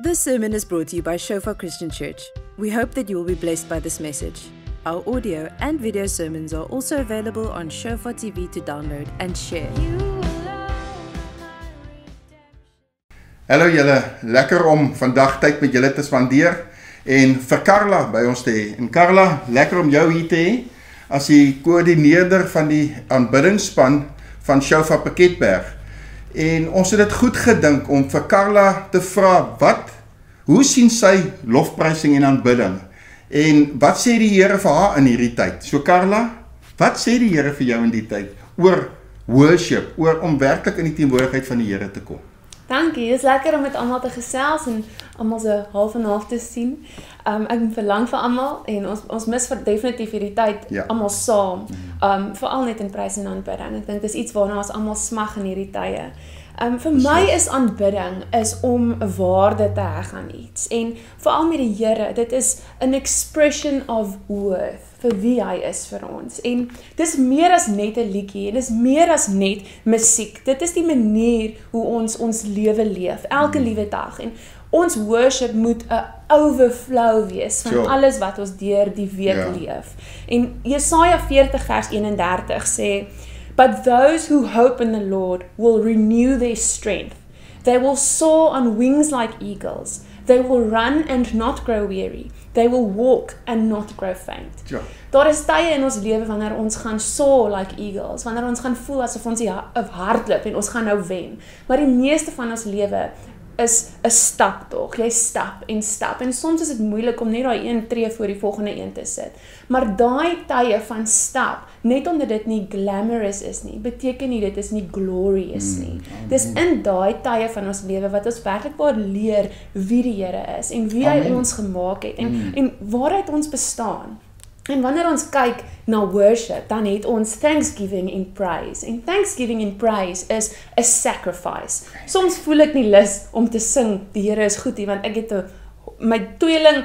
This sermon is brought to you by Shofar Christian Church. We hope that you will be blessed by this message. Our audio and video sermons are also available on Shofar TV to download and share. Hallo julle, lekker om vandag tyd met julle te spandeer en vir Carla by ons te hê. En Carla, lekker om jou hier te hê as die koördineerder van die aanbiddingsspan van Shofar Piketberg. En ons het dit goed gedink om vir Carla te vra, hoe sien sy lofprysing en aanbidding? En wat sê die Here vir haar in hierdie tyd? So Carla, wat sê die Here vir jou in die tyd oor worship, oor om werklik in die teenwoordigheid van die Here te kom? Dankie, dit is lekker om met almal te gesels en almal se half en half te sien. Ek verlang vir almal en ons mis definitief hierdie tyd almal saam. Veral net in prys en aanbidding. Ek dink dis iets waarna ons almal smag in hierdie tye. Vir my is aanbidding is om 'n waarde te heg aan iets. En veral met die Here, dit is an expression of worth vir wie hy is vir ons. En dis meer as net 'n liedjie, en dis meer as net musiek. Dit is die manier hoe ons lewe leef, elke liewe dag. En ons worship moet 'n overflow wees van alles wat ons deur die week leef. En Jesaja 40 vers 31 sê, "But those who hope in the Lord will renew their strength. They will soar on wings like eagles. They will run and not grow weary. They will walk and not grow faint." Daar is tye in ons lewe wanneer ons gaan soar like eagles, wanneer ons gaan voel asof ons hardloop en ons gaan nou wen. Maar die meeste van ons lewe is 'n stap tog. Jy stap en stap en soms is dit moeilik om net daai een tree voor die volgende een te sit. Maar daai tye van stap, net omdat dit nie glamorous is nie, beteken nie dit is nie glorious nie. Dis in daai tye van ons lewe wat ons werklikbaar leer wie die Here is en wie hy ons gemaak het en waaruit ons bestaan. En wanneer ons kyk na worship, dan het ons thanksgiving en praise. En thanksgiving en praise is 'n sacrifice. Soms voel ek nie lus om te sing, die Here is goed nie, want ek het my baie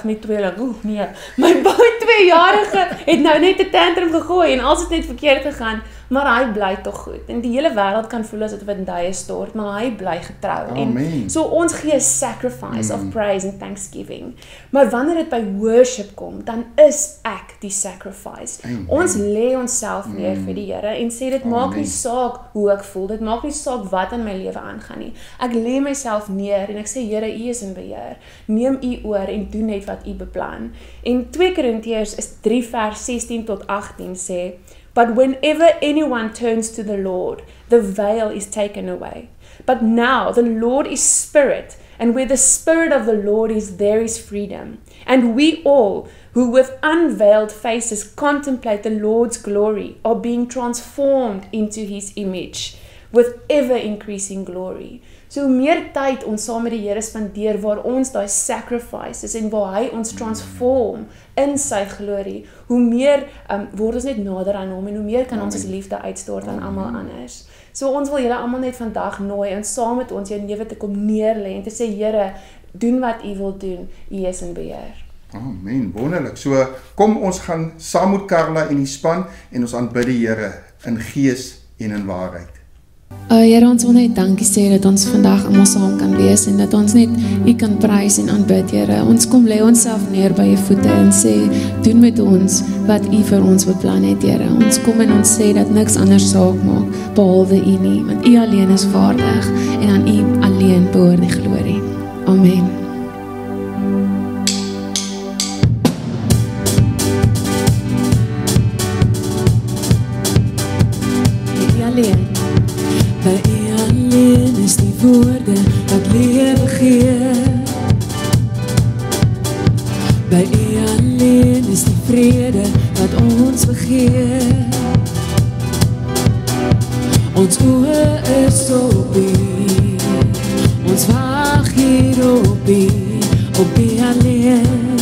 2-jarige het nou net 'n tantrum gegooi en alles het net verkeerd gegaan, maar hy bly tog goed. En die hele wêreld kan voel asof dit in duie stort, maar hy bly getrou. En so ons gee 'n sacrifice of praise and thanksgiving. Maar wanneer dit by worship kom, dan is ek die sacrifice. Ons lê onsself neer vir die Here en sê dit maak nie saak hoe ek voel, dit maak nie saak wat in my lewe aangaan nie. Ek lê myself neer en ek sê Here, U is in beheer. Neem U oor en doen net wat U beplan. En 2 Korintiërs 3 vers 16 tot 18 sê, "But whenever anyone turns to the Lord, the veil is taken away. But now the Lord is Spirit, and where the Spirit of the Lord is, there is freedom. And we all, who with unveiled faces contemplate the Lord's glory, are being transformed into His image, with ever-increasing glory." So hoe meer tyd ons saam met die Here spandeer waar ons daai sacrifice is en waar hy ons transform in sy glorie, hoe meer word ons net nader aan hom en hoe meer kan ons liefde uitstort aan almal anders. So ons wil julle almal net vandag nooi en saam met ons jou lewe te kom neerlê en te sê Here, doen wat U wil doen, U is in beheer. Amen, wonderlik. So kom ons gaan saam met Carla en die span en ons aanbid die Here in gees en in waarheid. Here, ons wil net dankie sê dat ons vandag almal saam kan wees en dat ons net U kan prys en aanbid, Here. Ons kom lê onsself neer by U voete en sê, doen met ons wat U vir ons beplan het, Here. Ons kom en ons sê dat niks anders saak maak behalwe U nie, want U alleen is vaardig en aan U alleen behoort die glorie. Amen. By U alleen is die woorde wat lewe gee. By U alleen is die vrede wat ons begeer. Ons oë is op U, ons wag hier op U alleen.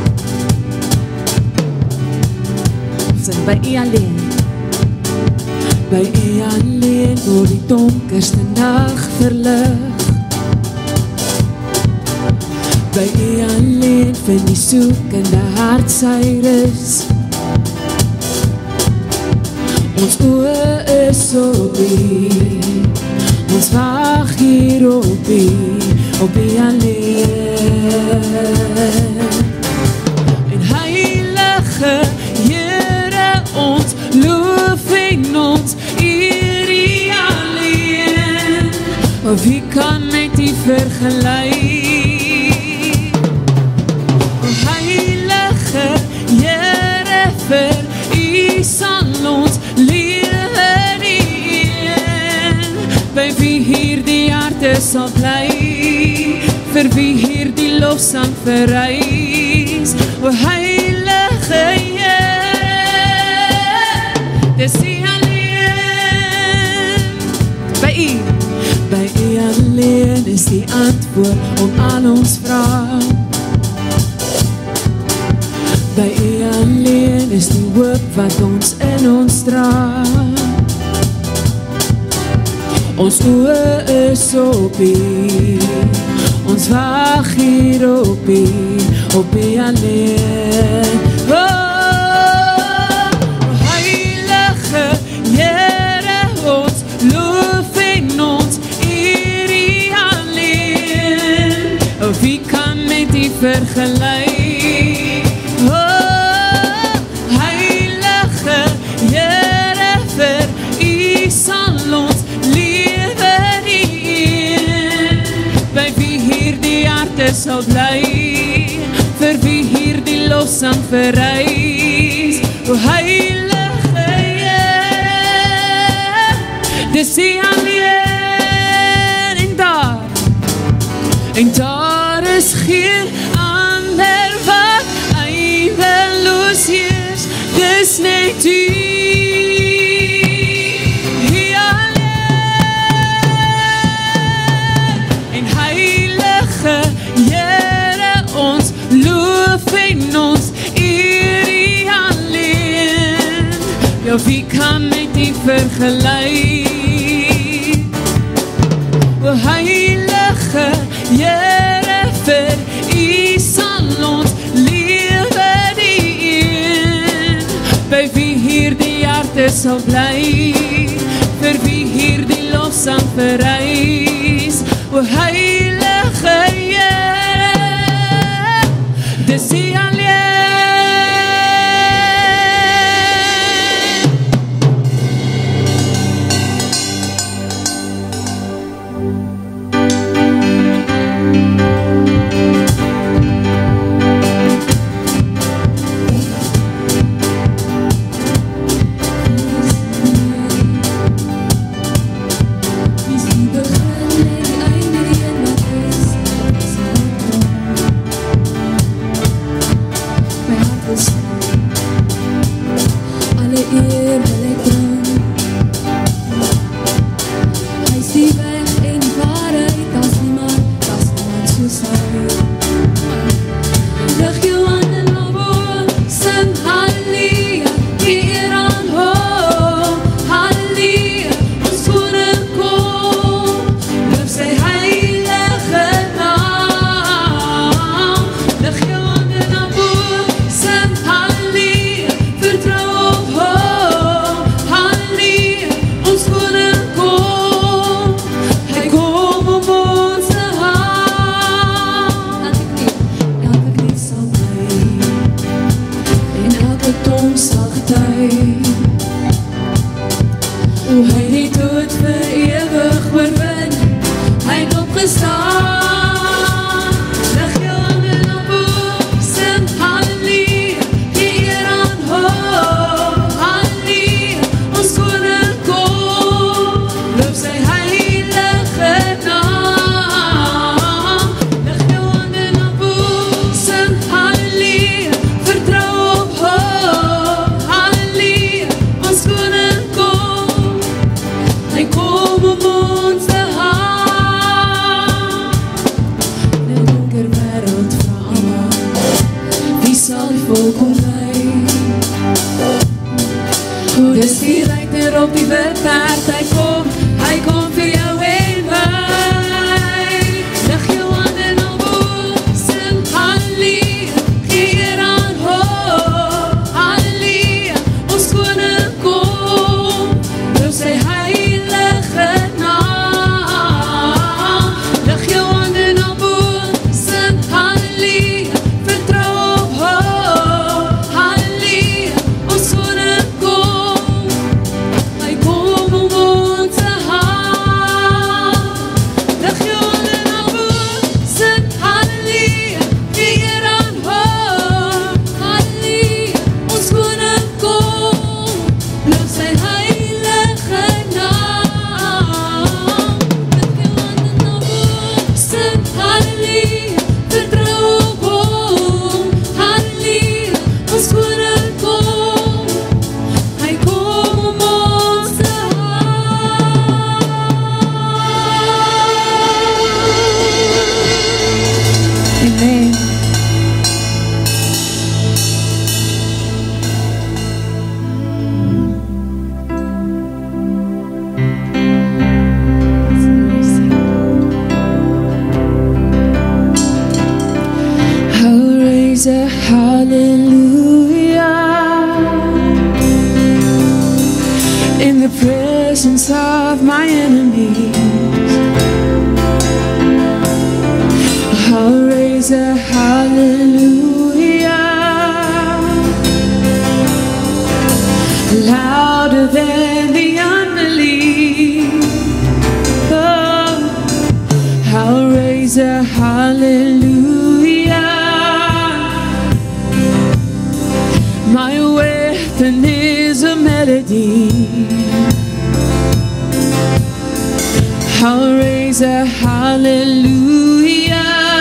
Sing by U alleen. By U alleen word die donkerste nag verlig. By U alleen vind die soekende hart sy rus. Ons oë is op U, ons wag hier op U op die alleen. En heilige Here, ons loof en ons eer die alleen. Maar wie kan met die vergelyk? Heilige Here, vir U sal ons lewe eer. By wie hier die harte sal bly, vir wie hier die lofsang verrys. O heilige Here, dis U alleen. By U alleen is die antwoord op al ons vrae. By U alleen is die hoop wat ons in ons dra. Ons oë is op U, ons wag hier op U alleen. Heilige Here, ons loof en ons eer U alleen. Wie kan met U vergelyk? Heilige Here, vir U sal ons lewe eer. By wie hier die harte sal bly, vir wie hier die lofsang verrys. O heilige Here, dis U alleen. En daar is geen ander wat eindeloos heers, dis net U. Wie kan met U vergelyk? O heilige Here, vir U sal ons lewe eer. By wie hier die harte sal bly, vir wie hier die lofsang verrys. O heilige Here, dis U alleen. Halleluja, vertrou op hom. Halleluja, ons koning kom. Hy kom om ons te Amen. I'll raise a hallelujah in the presence of my enemies. I'll raise a hallelujah louder than the unbelief. Oh, I'll raise a hallelujah. My weapon is a melody. I'll raise a hallelujah.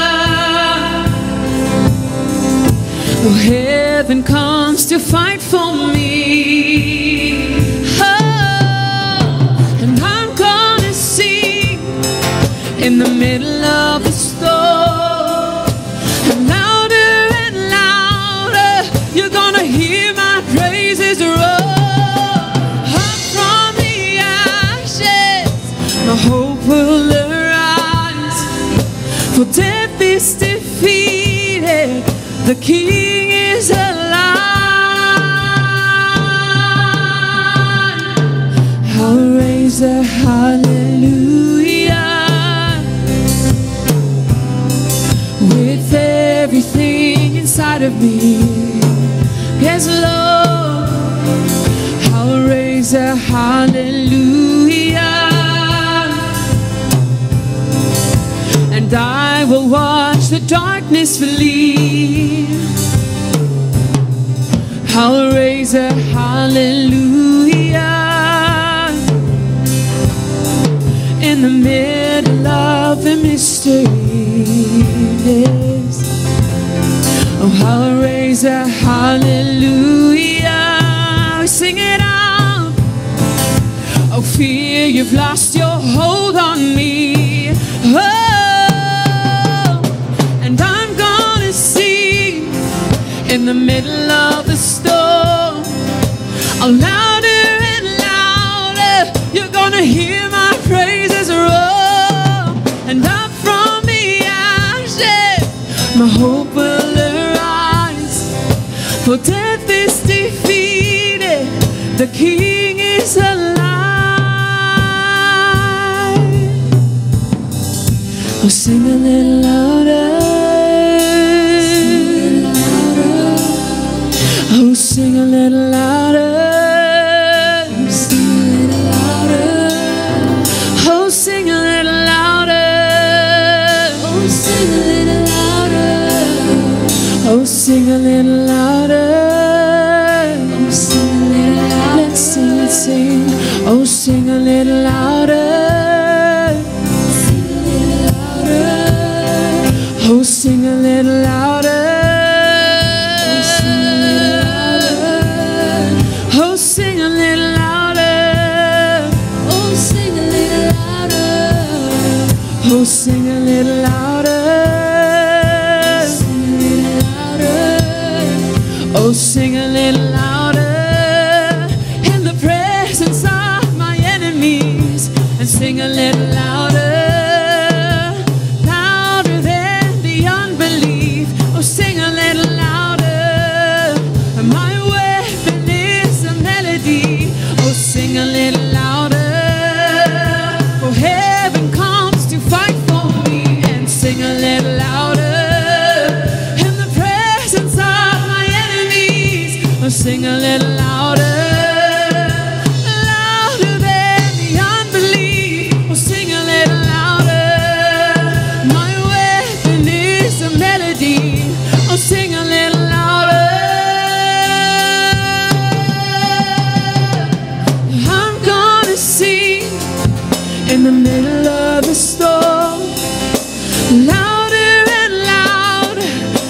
Oh, heaven comes to fight for me. Oh, and I'm gonna sing in the middle of the storm. And louder and louder, you're gonna hear my praises roar. Up from the ashes, my hope will arise. For death is defeated, the King is alive. I'll raise a hallelujah with everything inside of me. Yes, Lord, I'll raise a hallelujah, and I will watch the darkness flee. I'll raise a hallelujah in the middle of the mystery. Yes. Oh, I'll raise a hallelujah. Sing it out. Oh, fear, you've lost your hold on me. Oh, and I'm gonna sing in the middle of the storm. Oh, louder and louder, you're gonna hear my praises roar. And up from the ashes, my hope will arise. For death is defeated, the King is alive. Oh, sing a little louder. Oh, sing a little louder. Oh, sing a little louder. Oh, sing a little louder. Oh, sing a little louder. Oh, sing a little louder. Let's sing, let's sing. Oh, sing a little louder. Sing a little louder. Oh, sing a little louder. Oh, sing a little louder. Oh, sing a little louder. Oh, sing a little louder. Oh, sing a little louder in the presence of my enemies, and sing a little louder, louder than the unbelief. Oh, sing a little louder. My weapon is a melody. Oh, sing a little louder. For heaven comes to fight for me, and sing a little louder. Sing a little louder, louder than the unbelief. Oh, sing a little louder. My weapon is a melody. Oh, sing a little louder. I'm gonna sing in the middle of the storm, louder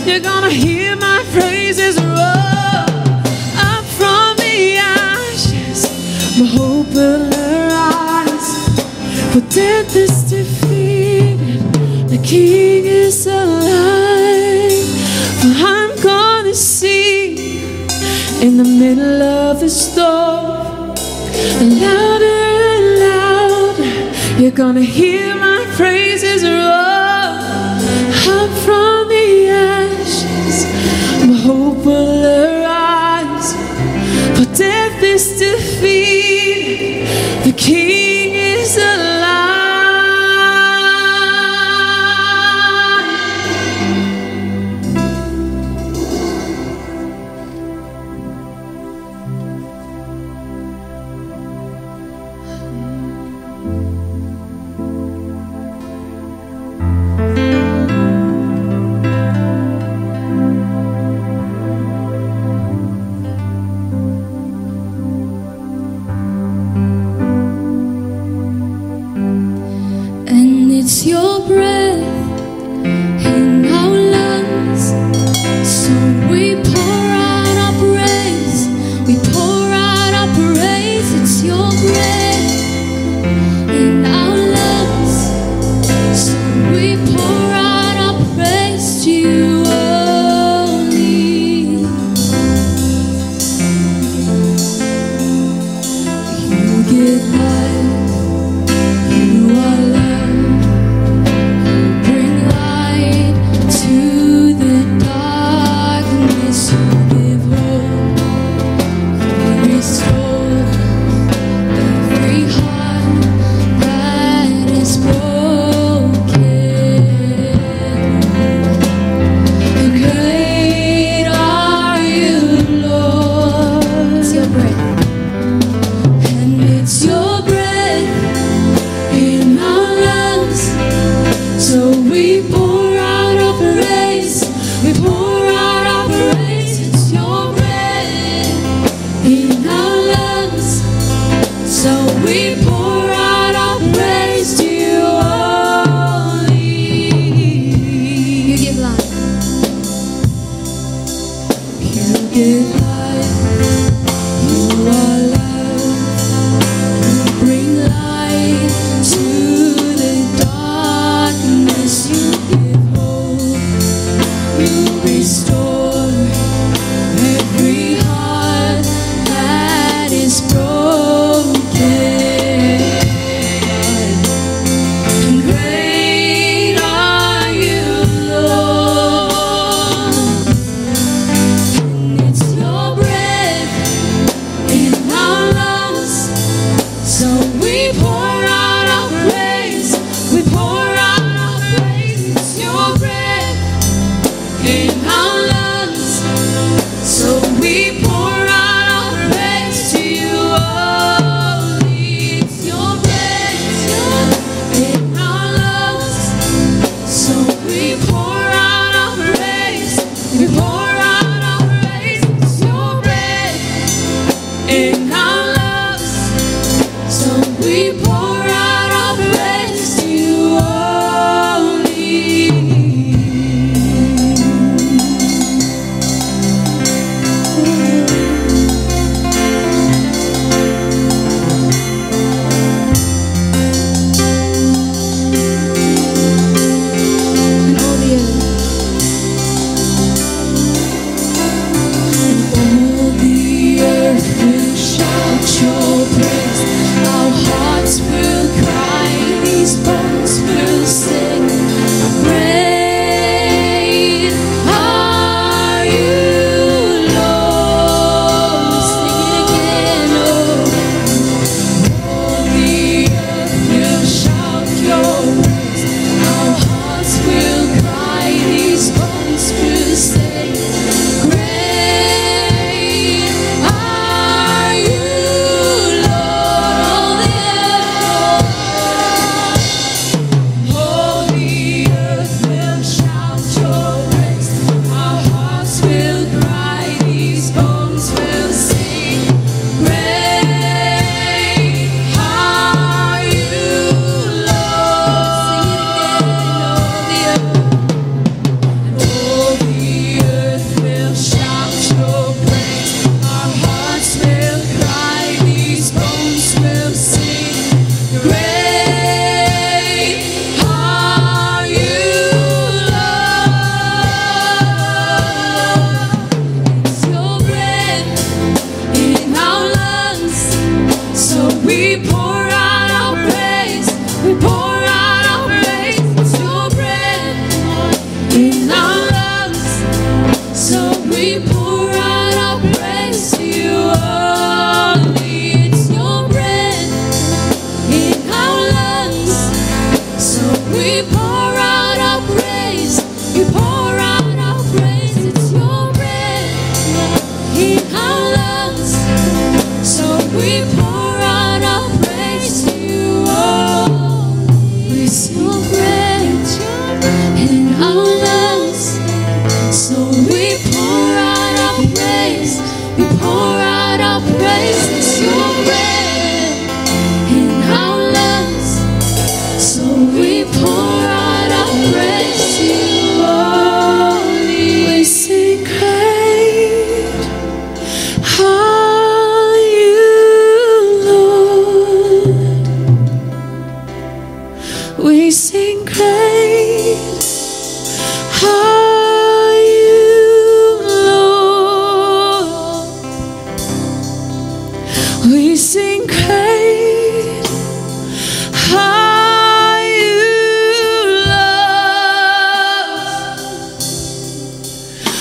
you're gonna hear my praises roar up from the ashes. My hope will arise, for death is defeated, the King is alive. For I'm gonna sing in the middle of the storm, louder and louder, you're gonna hear my praises roar up from the ashes. My hope will arise, for death is defeated, the King is alive. It's your breath in our lungs, so we pour out our praise, we pour out our praise. It's your breath in our lungs, so we pour out our praise to you only. You give life, you are love. It's your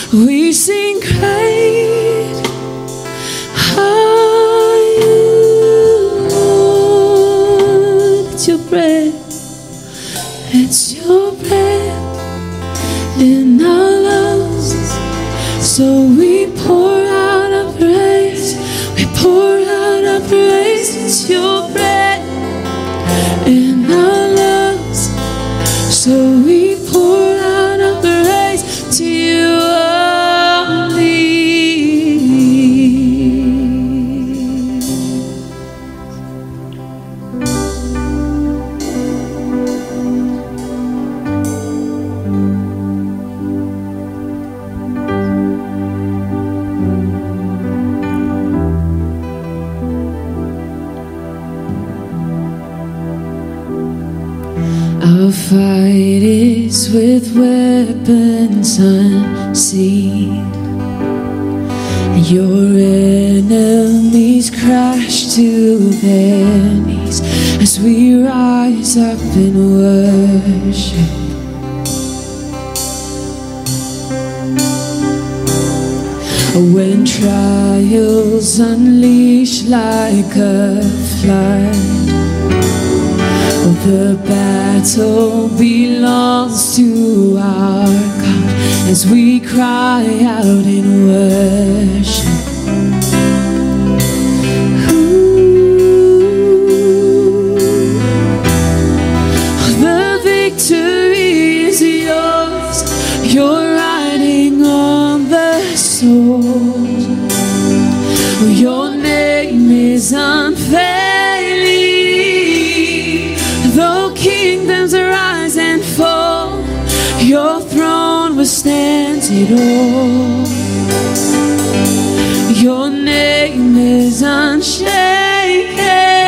We sing great are you, Lord. It's your breath, it's your breath in our lungs. So we pour out our praise, we pour out our praise. It's your breath in our lungs. So we pour out our praise to you only. Our fight is with weapons unseen. Your enemies crash to their knees as we rise up in worship. When trials unleash like a flood, the battle belongs to our God as we cry out in worship. The victory is yours. You're riding on the sword. Your name is unfailing. Though kingdoms rise and fall, your throne withstands it all. Your name is unshaken.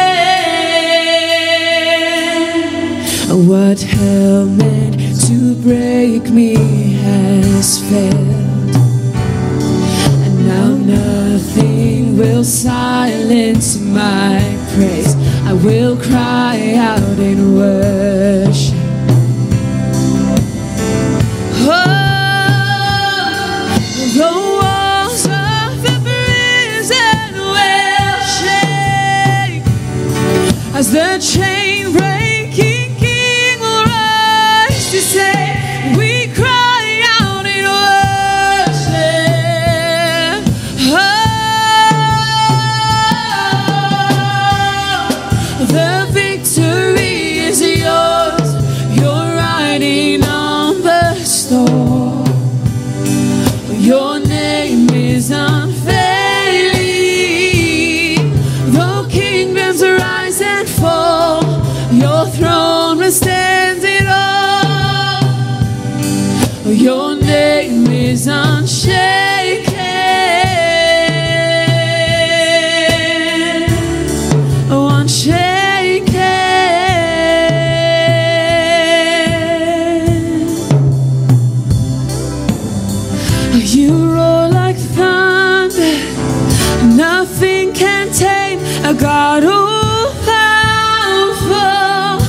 What hell meant to break me has failed, and now nothing will silence my praise. I will cry out in worship. Oh, the walls of the prison will shake as the chain-breaking King will rise to say, we cry out in worship. The victory is yours. You're riding on the storm. Your name is unfailing. Though kingdoms rise and fall, your throne withstands it all. Your name is unshaken. You roar like thunder, nothing can tame a God who powerful,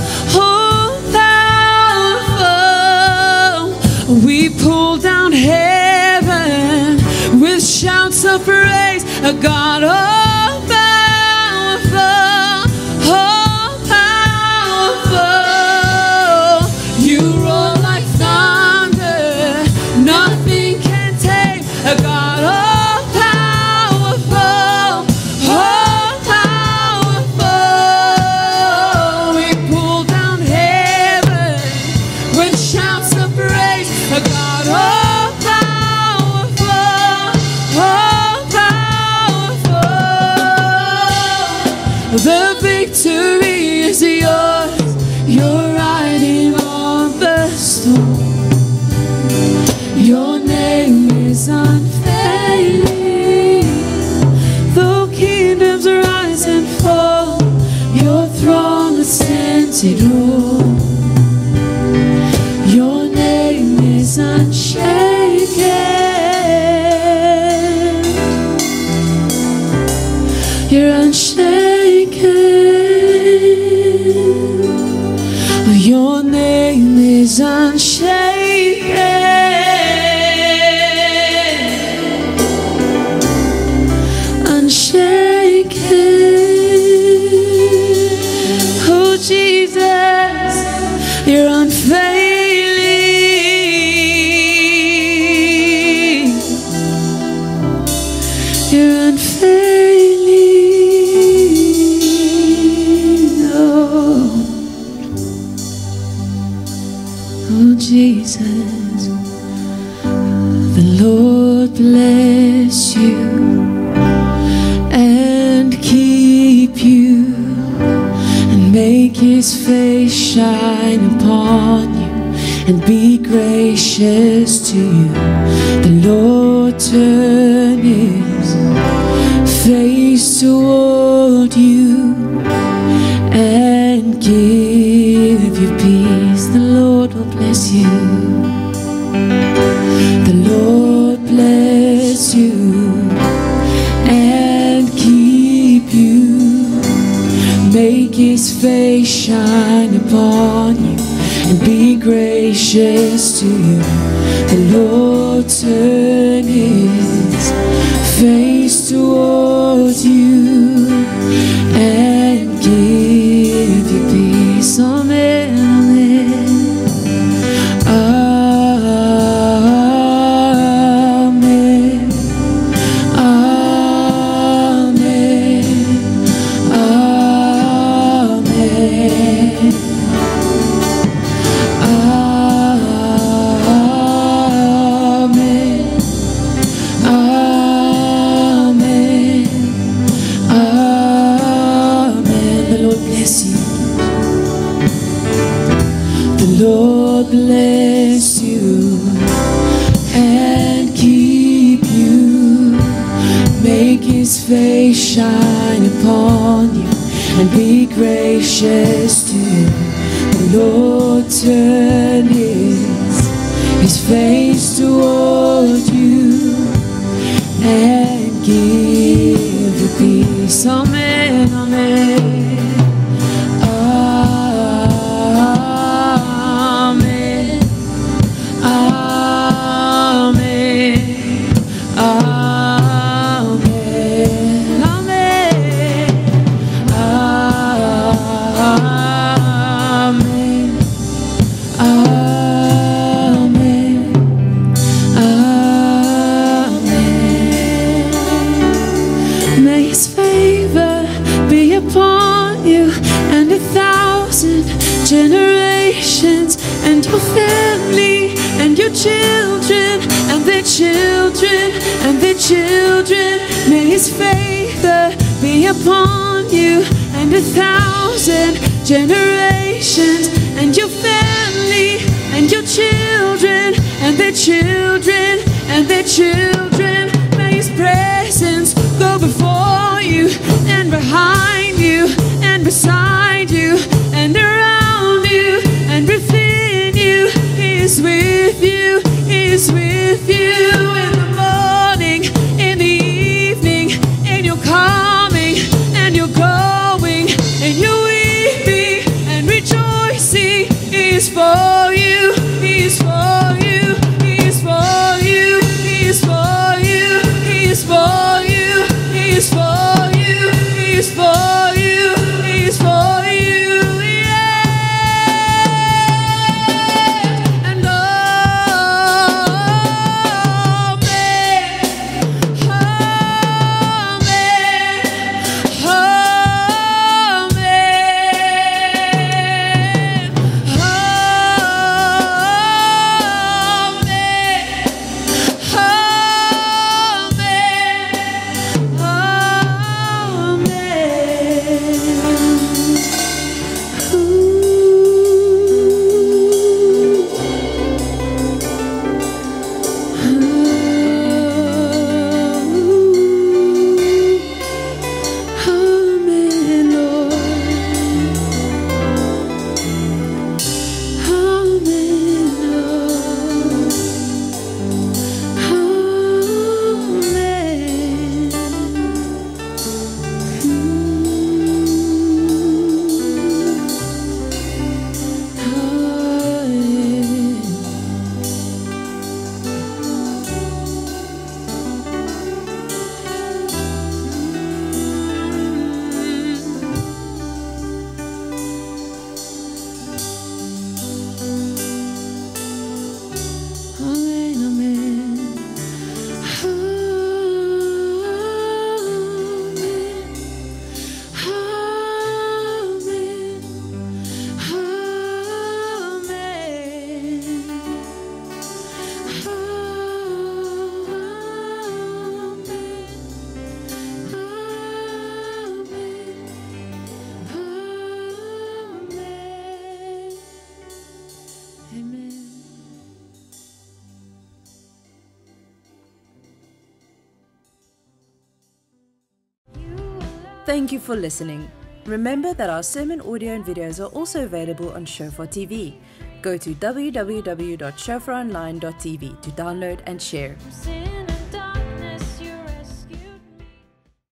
powerful. We pull down heaven with shouts of praise, a God all powerful, all powerful. You roar like thunder, nothing can tame a God all powerful, all powerful. We pull down heaven with shouts of praise, a God all powerful, all powerful. The victory is yours. You're riding on the storm. Your name is unfailing. Though kingdoms rise and fall, your throne withstands it all. Your name is unshaken. You're unshaken. Your name is unshaken. The Lord bless you and keep you, and make His face shine upon you and be gracious to you. The Lord turn His face toward you and give you peace. The Lord will bless you. The Lord bless you and keep you, make His face shine upon you and be gracious to you. The Lord turn His face towards you and give you peace. Amen, amen. Amen. Amen. Amen. Lord bless you and keep you, make His face shine upon you and be gracious to you. The Lord turn His face toward you and give you peace. Amen, amen. Generations and your family and your children and their children and their children. May His favor be upon you and 1,000 generations and your family and your children and their children and their children. May His presence go before you and behind you and beside you and around you and within you. He is with you, He is with you in the morning, in the evening, in your coming and your going, in your weeping and rejoicing. He is for you, He is for you, He is for you, He is for you, He is for you, He is for you, He is for you, He is for you. And amen. Thank you for listening. Remember that our sermon audio and videos are also available on Shofar TV. Go to www.shofaronline.tv to download and share.